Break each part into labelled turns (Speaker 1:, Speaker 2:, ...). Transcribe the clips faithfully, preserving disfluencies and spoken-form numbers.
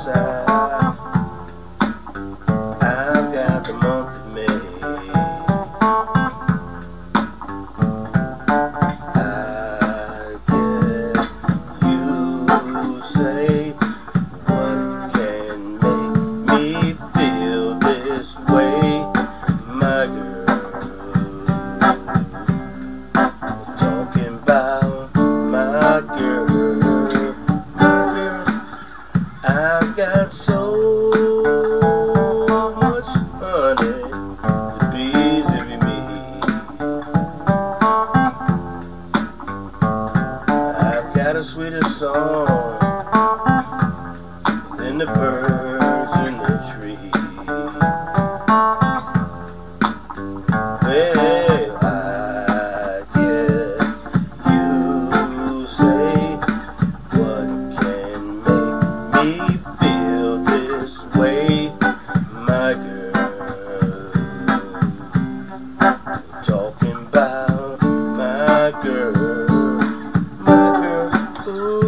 Speaker 1: side. I've got the month of May. I get you say, what can make me feel this way, my girl? Talking about my girl, my girl. I've got so much honey, the bees envy me. I've got a sweeter song than the birds in the tree. Well, I get you say, what can make me feel this way, my girl? Talking about my girl, my girl. Ooh.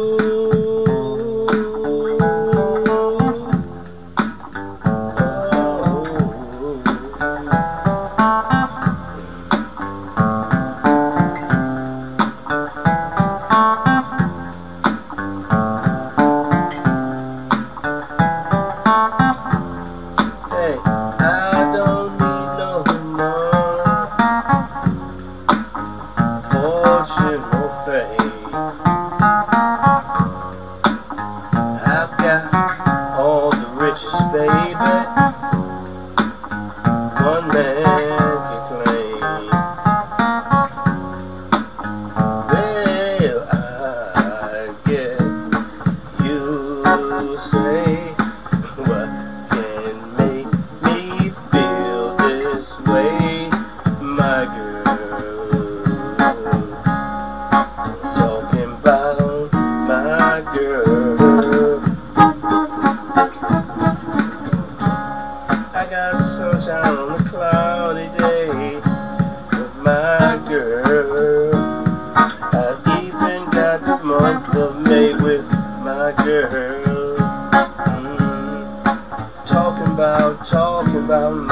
Speaker 1: Hey, I don't need no more fortune or fame. I've got all the riches, baby, one man can claim. Well, I get you say, what can make me feel this way, my girl? Talking about my girl. I got sunshine on a cloudy day with my girl. I even got the month of May with my girl. Mm. Talking about, talking about